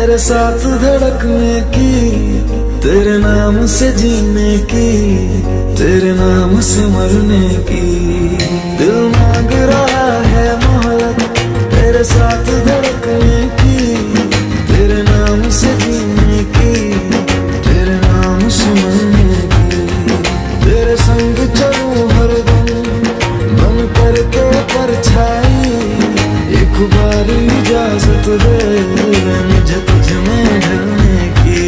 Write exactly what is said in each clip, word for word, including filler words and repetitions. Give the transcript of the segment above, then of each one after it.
तेरे साथ धड़कने की, तेरे नाम से जीने की, तेरे नाम से मरने की। दिल मांग रहा है मोहब्बत तेरे साथ धड़कने की, तेरे नाम से जीने की, तेरे नाम से मरने की। तेरे संग चलूं हरदम बन करके परछाई, एक बार इजाजत दे मुझे तुझ में ढलने की।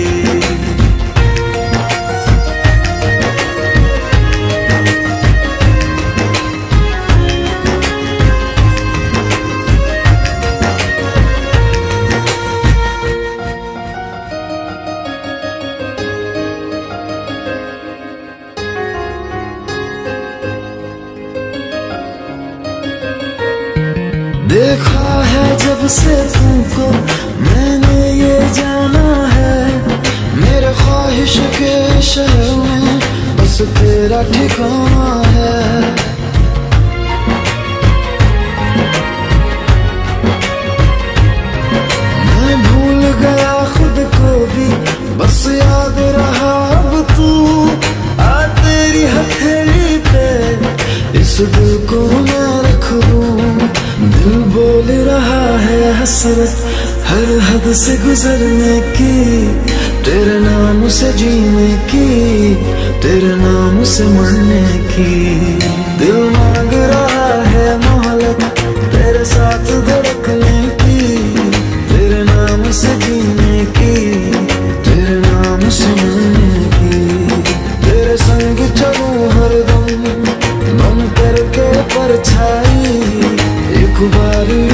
देखा है जब से तुमको मैंने ये जाना है, मेरे ख्वाहिश के शहर में बस तेरा ठिकाना है। मैं भूल गया खुद को भी बस याद रहा अब तू। आ तेरी हथेली पे इस दिल को मैं रख दूं, दिल बोल रहा है हसरत हर हद से गुजरने की, तेरे नाम से जीने की, तेरे नाम से मरने की। दिल मांग रहा है मोहब्बत तेरे साथ धड़कने की, तेरे नाम से जीने की, तेरे नाम से मरने की। तेरे संग चलूं हरदम बन करके परछाई, एक बार